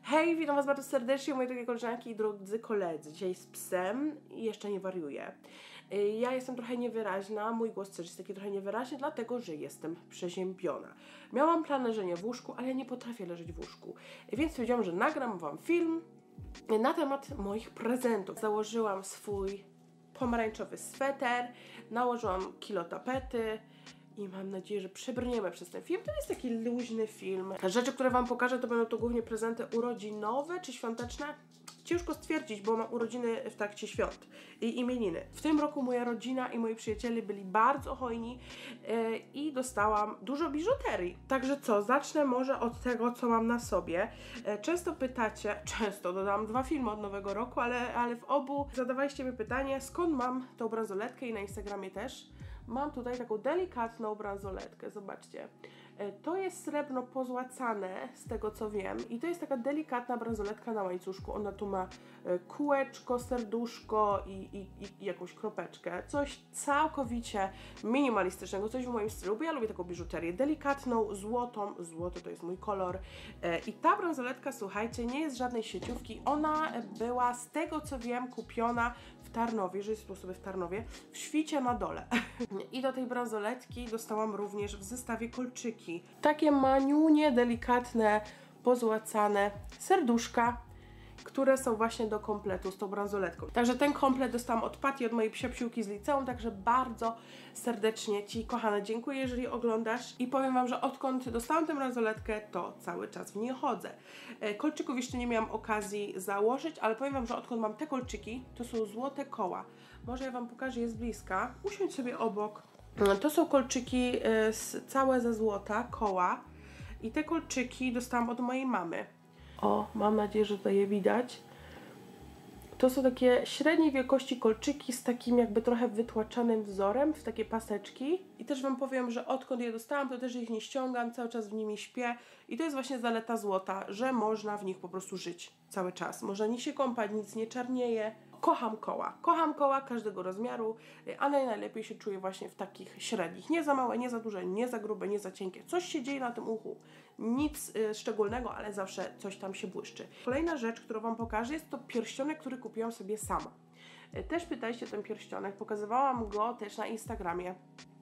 Hej, witam Was bardzo serdecznie, moje drogie koleżanki i drodzy koledzy. Dzisiaj z psem i jeszcze nie wariuję. Ja jestem trochę niewyraźna, mój głos też jest taki trochę niewyraźny, dlatego że jestem przeziębiona. Miałam plan leżenia w łóżku, ale ja nie potrafię leżeć w łóżku. Więc stwierdziłam, że nagram Wam film na temat moich prezentów. Założyłam swój pomarańczowy sweter, nałożyłam kilo tapety i mam nadzieję, że przebrniemy przez ten film. To jest taki luźny film. Rzeczy, które Wam pokażę, to będą to głównie prezenty urodzinowe czy świąteczne. Ciężko stwierdzić, bo mam urodziny w trakcie świąt i imieniny. W tym roku moja rodzina i moi przyjaciele byli bardzo hojni i dostałam dużo biżuterii. Także co, zacznę może od tego, co mam na sobie. Często pytacie, dodałam 2 filmy od nowego roku, ale w obu zadawaliście mi pytanie, skąd mam tą bransoletkę i na Instagramie też. Mam tutaj taką delikatną bransoletkę, zobaczcie. To jest srebrno pozłacane, z tego co wiem, i to jest taka delikatna bransoletka na łańcuszku. Ona tu ma kółeczko, serduszko i jakąś kropeczkę. Coś całkowicie minimalistycznego, coś w moim stylu, bo ja lubię taką biżuterię delikatną, złotą. Złoto to jest mój kolor. I ta bransoletka, słuchajcie, nie jest żadnej sieciówki. Ona była, z tego co wiem, kupiona w Tarnowie, że jest po sobie w Tarnowie, w Świcie na dole. I do tej bransoletki dostałam również w zestawie kolczyki. Takie maniunie, delikatne, pozłacane serduszka, które są właśnie do kompletu z tą bransoletką. Także ten komplet dostałam od Pati, od mojej psiapsiłki z liceum, także bardzo serdecznie Ci, kochana, dziękuję, jeżeli oglądasz. I powiem Wam, że odkąd dostałam tę bransoletkę, to cały czas w niej chodzę. Kolczyków jeszcze nie miałam okazji założyć, ale powiem Wam, że odkąd mam te kolczyki, to są złote koła. Może ja Wam pokażę, jest bliska. Usiądź sobie obok. To są kolczyki całe ze złota, koła. I te kolczyki dostałam od mojej mamy. O, mam nadzieję, że tutaj je widać. To są takie średniej wielkości kolczyki z takim jakby trochę wytłaczanym wzorem w takie paseczki. I też Wam powiem, że odkąd je dostałam, to też ich nie ściągam, cały czas w nimi śpię. I to jest właśnie zaleta złota, że można w nich po prostu żyć cały czas. Można nie się kąpać, nic nie czarnieje. Kocham koła każdego rozmiaru, ale najlepiej się czuję właśnie w takich średnich. Nie za małe, nie za duże, nie za grube, nie za cienkie. Coś się dzieje na tym uchu. Nic szczególnego, ale zawsze coś tam się błyszczy. Kolejna rzecz, którą Wam pokażę, jest to pierścionek, który kupiłam sobie sama. Też pytaliście o ten pierścionek, pokazywałam go też na Instagramie.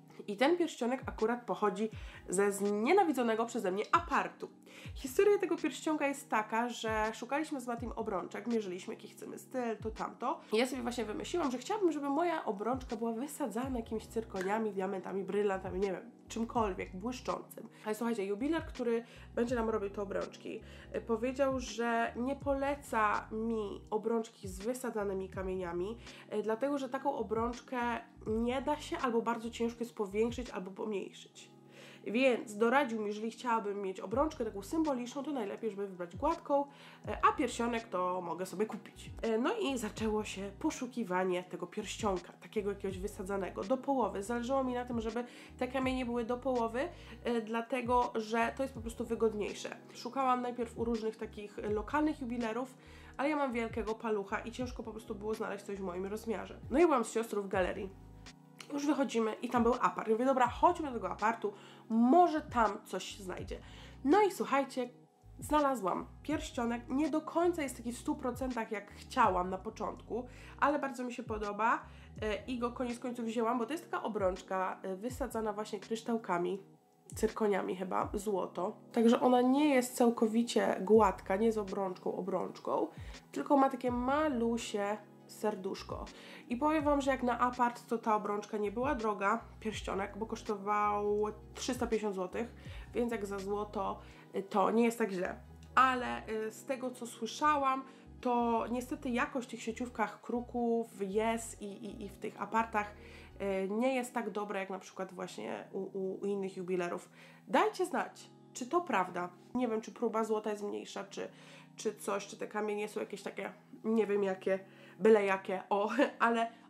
I ten pierścionek akurat pochodzi ze znienawidzonego przeze mnie apartu. Historia tego pierścionka jest taka, że szukaliśmy z Matim obrączek, mierzyliśmy jaki chcemy styl, to tamto. I ja sobie właśnie wymyśliłam, że chciałabym, żeby moja obrączka była wysadzana jakimiś cyrkoniami, diamentami, brylantami, nie wiem, czymkolwiek błyszczącym. Ale słuchajcie, jubiler, który będzie nam robił te obrączki, powiedział, że nie poleca mi obrączki z wysadzanymi kamieniami, dlatego, że taką obrączkę nie da się albo bardzo ciężko jest powiększyć albo pomniejszyć. Więc doradził mi, jeżeli chciałabym mieć obrączkę taką symboliczną, to najlepiej, żeby wybrać gładką, a pierścionek to mogę sobie kupić. No i zaczęło się poszukiwanie tego pierścionka, takiego jakiegoś wysadzanego, do połowy. Zależało mi na tym, żeby te kamienie były do połowy, dlatego, że to jest po prostu wygodniejsze. Szukałam najpierw u różnych takich lokalnych jubilerów, ale ja mam wielkiego palucha i ciężko po prostu było znaleźć coś w moim rozmiarze. No i byłam z siostrą w galerii. Już wychodzimy i tam był apart. Ja mówię, dobra, chodźmy do tego apartu, może tam coś się znajdzie. No i słuchajcie, znalazłam pierścionek. Nie do końca jest taki w 100% jak chciałam na początku, ale bardzo mi się podoba i go koniec końców wzięłam, bo to jest taka obrączka wysadzana właśnie kryształkami, cyrkoniami chyba, złoto. Także ona nie jest całkowicie gładka, nie jest obrączką, tylko ma takie malusie serduszko. I powiem Wam, że jak na apart, to ta obrączka nie była droga, pierścionek, bo kosztował 350 zł, więc jak za złoto to nie jest tak źle. Ale z tego co słyszałam, to niestety jakość w tych sieciówkach kruków jest i w tych apartach nie jest tak dobra jak na przykład właśnie u innych jubilerów. Dajcie znać, czy to prawda. Nie wiem, czy próba złota jest mniejsza, czy coś, czy te kamienie są jakieś takie, nie wiem jakie, byle jakie, ale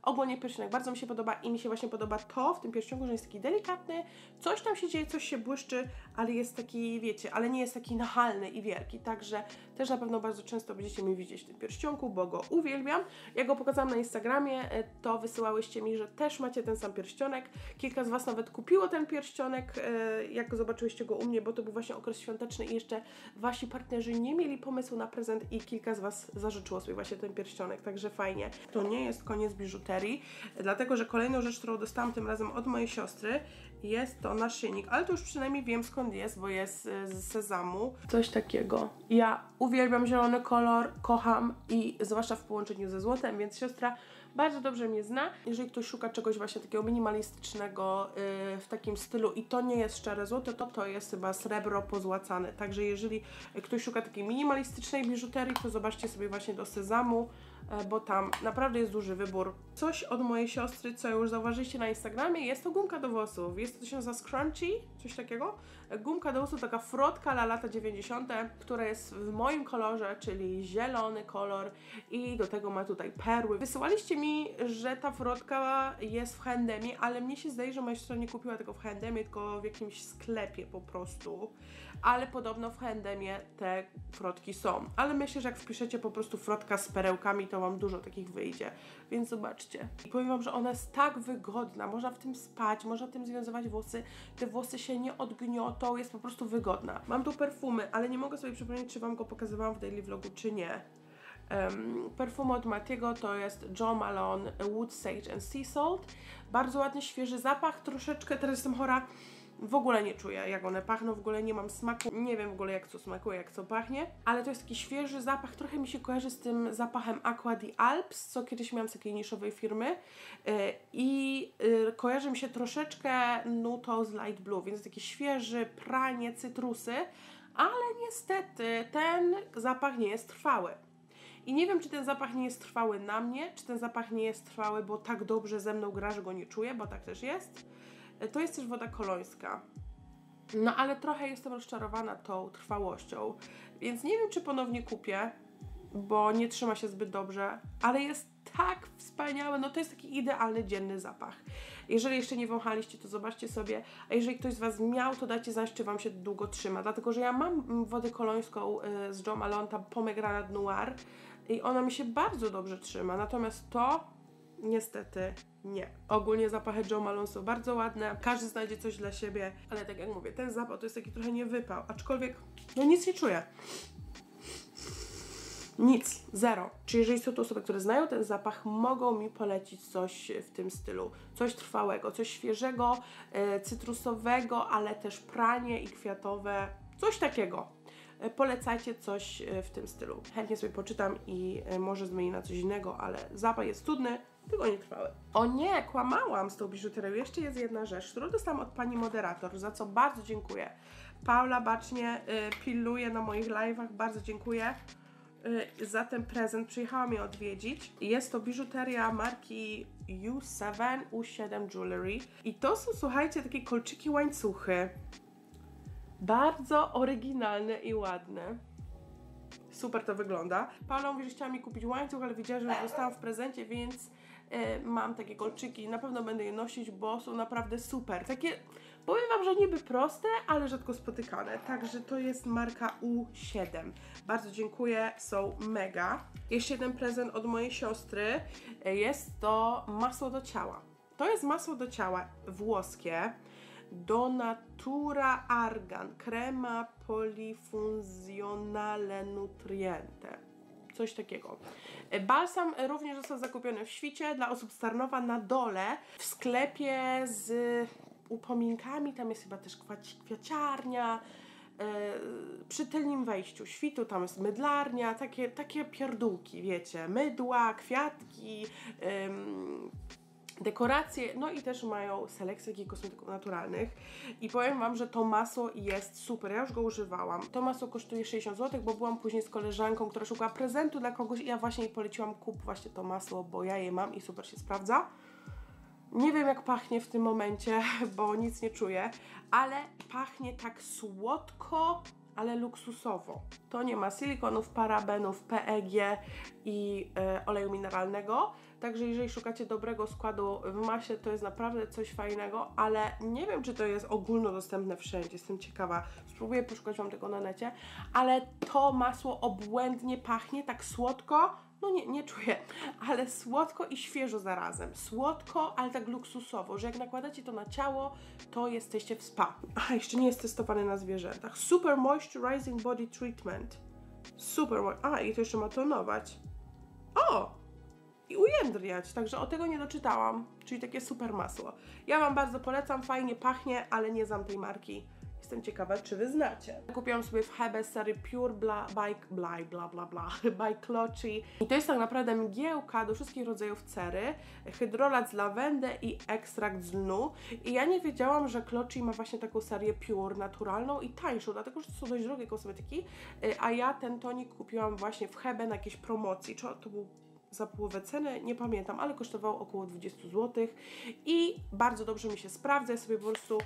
Ogólnie pierścionek bardzo mi się podoba i mi się właśnie podoba to w tym pierścionku, że jest taki delikatny, coś tam się dzieje, coś się błyszczy, ale jest taki, wiecie, ale nie jest taki nachalny i wielki, także też na pewno bardzo często będziecie mi widzieć w tym pierścionku, bo go uwielbiam. Jak go pokazałam na Instagramie, to wysyłałyście mi, że też macie ten sam pierścionek. Kilka z Was nawet kupiło ten pierścionek, jak zobaczyłyście go u mnie, bo to był właśnie okres świąteczny i jeszcze Wasi partnerzy nie mieli pomysłu na prezent i kilka z Was zażyczyło sobie właśnie ten pierścionek, także fajnie. To nie jest koniec biżuterii, dlatego że kolejną rzecz, którą dostałam tym razem od mojej siostry, jest to naszyjnik, ale to już przynajmniej wiem skąd jest, bo jest z sezamu. Coś takiego. Ja uwielbiam zielony kolor, kocham i zwłaszcza w połączeniu ze złotem, więc siostra bardzo dobrze mnie zna. Jeżeli ktoś szuka czegoś właśnie takiego minimalistycznego w takim stylu i to nie jest szczere złoto, to jest chyba srebro pozłacane. Także jeżeli ktoś szuka takiej minimalistycznej biżuterii, to zobaczcie sobie właśnie do sezamu, bo tam naprawdę jest duży wybór. Coś od mojej siostry, co już zauważyliście na Instagramie, jest to gumka do włosów. To się nazywa Scrunchie, coś takiego. Gumka do włosów, taka frotka na lata 90., która jest w moim kolorze, czyli zielony kolor i do tego ma tutaj perły. Wysyłaliście mi, że ta frotka jest w H&M-ie, ale mnie się zdaje, że moja siostra nie kupiła tego w H&M-ie, tylko w jakimś sklepie po prostu. Ale podobno w H&M-ie te frotki są. Ale myślę, że jak wpiszecie po prostu frotka z perełkami, to Wam dużo takich wyjdzie. Więc zobaczcie. I powiem Wam, że ona jest tak wygodna. Można w tym spać, można tym związywać włosy. Te włosy się nie odgniotą, jest po prostu wygodna. Mam tu perfumy, ale nie mogę sobie przypomnieć, czy Wam go pokazywałam w daily vlogu, czy nie. Perfumy od Mattiego to jest Jo Malone Wood Sage and Sea Salt. Bardzo ładny, świeży zapach. Troszeczkę, teraz jestem chora, w ogóle nie czuję, jak one pachną, w ogóle nie mam smaku, nie wiem w ogóle jak co smakuje, jak co pachnie, ale to jest taki świeży zapach, trochę mi się kojarzy z tym zapachem Aqua di Alps, co kiedyś miałam z takiej niszowej firmy kojarzy mi się troszeczkę nutą z Light Blue, więc taki świeży, pranie, cytrusy, ale niestety ten zapach nie jest trwały. I nie wiem, czy ten zapach nie jest trwały na mnie, czy ten zapach nie jest trwały, bo tak dobrze ze mną gra, że go nie czuję, bo tak też jest. To jest też woda kolońska. No ale trochę jestem rozczarowana tą trwałością, więc nie wiem, czy ponownie kupię, bo nie trzyma się zbyt dobrze, ale jest tak wspaniały, no to jest taki idealny dzienny zapach. Jeżeli jeszcze nie wąchaliście, to zobaczcie sobie, a jeżeli ktoś z Was miał, to dajcie znać, czy Wam się długo trzyma, dlatego że ja mam wodę kolońską z Jo Malone, ta Pomegranate Noir i ona mi się bardzo dobrze trzyma, natomiast to niestety nie. Ogólnie zapachy Jo Malone są bardzo ładne, każdy znajdzie coś dla siebie, ale tak jak mówię, ten zapach to jest taki trochę niewypał, aczkolwiek no nic nie czuję. Nic, zero. Czy jeżeli są to osoby, które znają ten zapach, mogą mi polecić coś w tym stylu. Coś trwałego, coś świeżego, cytrusowego, ale też pranie i kwiatowe, coś takiego. Polecajcie coś w tym stylu. Chętnie sobie poczytam i może zmieni na coś innego, ale zapach jest cudny, tylko nie trwały. O nie, kłamałam z tą biżuterią. Jeszcze jest jedna rzecz, którą dostałam od pani moderator, za co bardzo dziękuję. Paula bacznie pilnuje na moich live'ach, bardzo dziękuję za ten prezent. Przyjechała mnie odwiedzić. Jest to biżuteria marki U7 Jewelry i to są, słuchajcie, takie kolczyki, łańcuchy. Bardzo oryginalne i ładne. Super to wygląda. Paula mówi, że chciała mi kupić łańcuch, ale widziała, że już dostałam w prezencie, więc mam takie kolczyki. Na pewno będę je nosić, bo są naprawdę super. Takie, powiem Wam, że niby proste, ale rzadko spotykane. Także to jest marka U7. Bardzo dziękuję, są mega. Jeszcze jeden prezent od mojej siostry. Jest to masło do ciała. To jest masło do ciała włoskie. Donatura Argan, crema polifunzionale nutriente. Coś takiego. Balsam również został zakupiony w Świcie dla osób z Tarnowa na dole w sklepie z upominkami. Tam jest chyba też kwiaciarnia. Przy tylnym wejściu Świtu tam jest mydlarnia, takie pierdółki, wiecie, mydła, kwiatki, dekoracje, no i też mają selekcję takich kosmetyków naturalnych i powiem Wam, że to masło jest super, ja już go używałam. To masło kosztuje 60 zł, bo byłam później z koleżanką, która szukała prezentu dla kogoś i ja właśnie jej poleciłam, kup właśnie to masło, bo ja je mam i super się sprawdza. Nie wiem, jak pachnie w tym momencie, bo nic nie czuję, ale pachnie tak słodko, ale luksusowo. To nie ma silikonów, parabenów, PEG i oleju mineralnego, także jeżeli szukacie dobrego składu w masie, to jest naprawdę coś fajnego, ale nie wiem, czy to jest ogólnodostępne wszędzie, jestem ciekawa, spróbuję poszukać Wam tego na necie, ale to masło obłędnie pachnie, tak słodko, no nie czuję, ale słodko i świeżo zarazem. Słodko, ale tak luksusowo, że jak nakładacie to na ciało, to jesteście w spa. A, jeszcze nie jest testowany na zwierzętach. Super Moisturizing Body Treatment. I to jeszcze ma tonować. O! I ujędrniać, także o tego nie doczytałam, czyli takie super masło. Ja Wam bardzo polecam, fajnie pachnie, ale nie znam tej marki. Jestem ciekawa, czy Wy znacie. Kupiłam sobie w Hebe serii Pure by Clochi. I to jest tak naprawdę mgiełka do wszystkich rodzajów cery, hydrolat z lawendy i ekstrakt z lnu. I ja nie wiedziałam, że Clochi ma właśnie taką serię Pure, naturalną i tańszą, dlatego że to są dość drogie kosmetyki, a ja ten tonik kupiłam właśnie w Hebe na jakiejś promocji. Czy to był za połowę ceny, nie pamiętam, ale kosztował około 20 zł i bardzo dobrze mi się sprawdza. Ja sobie po prostu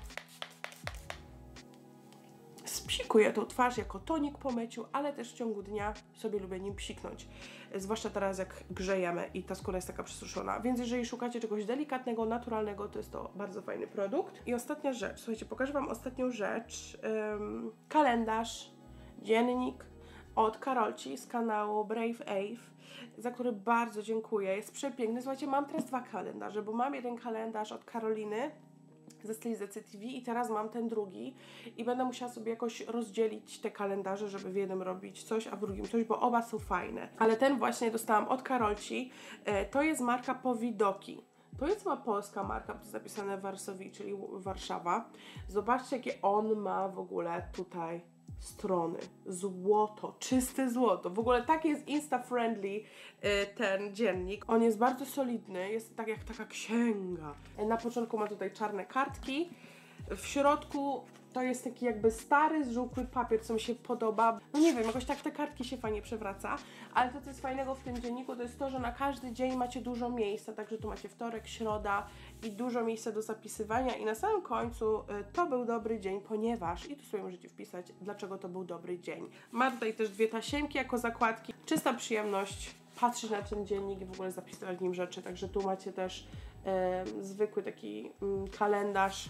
psikuję tą twarz jako tonik po myciu, ale też w ciągu dnia sobie lubię nim psiknąć. Zwłaszcza teraz jak grzejemy i ta skóra jest taka przesuszona. Więc jeżeli szukacie czegoś delikatnego, naturalnego, to jest to bardzo fajny produkt. I ostatnia rzecz. Słuchajcie, pokażę Wam ostatnią rzecz. Kalendarz, dziennik od Karolci z kanału Brave Ave, za który bardzo dziękuję. Jest przepiękny. Słuchajcie, mam teraz 2 kalendarze, bo mam jeden kalendarz od Karoliny ze Stylizacji TV i teraz mam ten drugi i będę musiała sobie jakoś rozdzielić te kalendarze, żeby w jednym robić coś, a w drugim coś, bo oba są fajne. Ale ten właśnie dostałam od Karolci. To jest marka Powidoki. To jest chyba polska marka, to jest napisane w Warszawie, czyli Warszawa. Zobaczcie, jakie on ma w ogóle tutaj strony. Złoto, czyste złoto. W ogóle tak jest insta-friendly ten dziennik. On jest bardzo solidny, jest tak jak taka księga. Na początku ma tutaj czarne kartki. W środku to jest taki jakby stary, zżółkły papier, co mi się podoba. No nie wiem, jakoś tak te kartki się fajnie przewraca, ale to, co jest fajnego w tym dzienniku, to jest to, że na każdy dzień macie dużo miejsca, także tu macie wtorek, środa i dużo miejsca do zapisywania i na samym końcu to był dobry dzień, ponieważ, i tu sobie możecie wpisać, dlaczego to był dobry dzień. Ma tutaj też 2 tasiemki jako zakładki, czysta przyjemność patrzeć na ten dziennik i w ogóle zapisywać w nim rzeczy, także tu macie też zwykły taki kalendarz.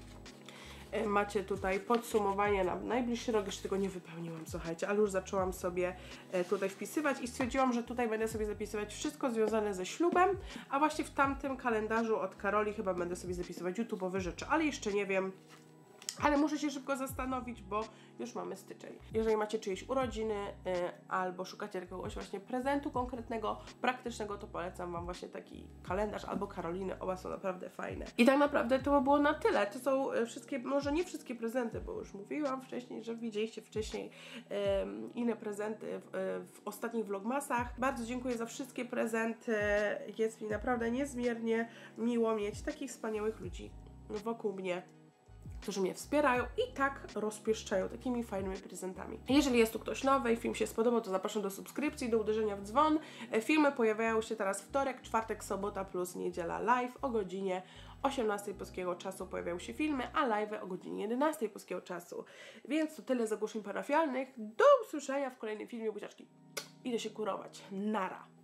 Macie tutaj podsumowanie na najbliższy rok, jeszcze tego nie wypełniłam, słuchajcie, ale już zaczęłam sobie tutaj wpisywać i stwierdziłam, że tutaj będę sobie zapisywać wszystko związane ze ślubem, a właśnie w tamtym kalendarzu od Karoli chyba będę sobie zapisywać YouTube'owe rzeczy, ale jeszcze nie wiem. Ale muszę się szybko zastanowić, bo już mamy styczeń. Jeżeli macie czyjeś urodziny albo szukacie jakiegoś właśnie prezentu konkretnego, praktycznego, to polecam Wam właśnie taki kalendarz albo Karoliny. Oba są naprawdę fajne. I tak naprawdę to by było na tyle. To są wszystkie, może nie wszystkie prezenty, bo już mówiłam wcześniej, że widzieliście wcześniej inne prezenty w ostatnich vlogmasach. Bardzo dziękuję za wszystkie prezenty. Jest mi naprawdę niezmiernie miło mieć takich wspaniałych ludzi wokół mnie, którzy mnie wspierają i tak rozpieszczają takimi fajnymi prezentami. Jeżeli jest tu ktoś nowy i film się spodobał, to zapraszam do subskrypcji, do uderzenia w dzwon. Filmy pojawiają się teraz wtorek, czwartek, sobota plus niedziela live o godzinie 18 polskiego czasu pojawiają się filmy, a live o godzinie 11 polskiego czasu. Więc to tyle z ogłoszeń parafialnych. Do usłyszenia w kolejnym filmie, buziaczki. Idę się kurować. Nara!